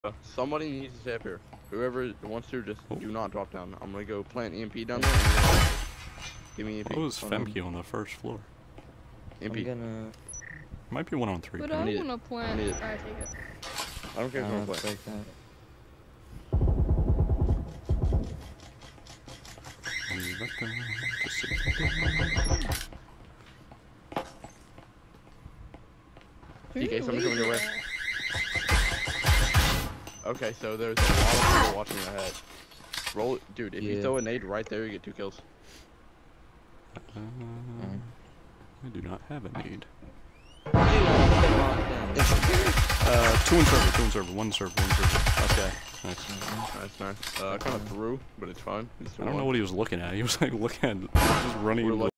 Somebody needs to stay up here. Whoever wants to, just do not drop down. I'm gonna go plant EMP down there. And give me EMP. Oh, it's Femke on the first floor. EMP. I'm gonna... Might be one on 3. But I wanna plant. Alright, take it. I don't care if I want to play. Take that. DK, somebody coming your way. Okay, so there's a lot of people watching your head. Roll it, dude. If you throw a nade right there, you get 2 kills. I do not have a nade. 2 in server, 1 server. Okay, nice. Nice. I kind of threw, but it's fine. I don't know what he was looking at. He was like looking at, just running.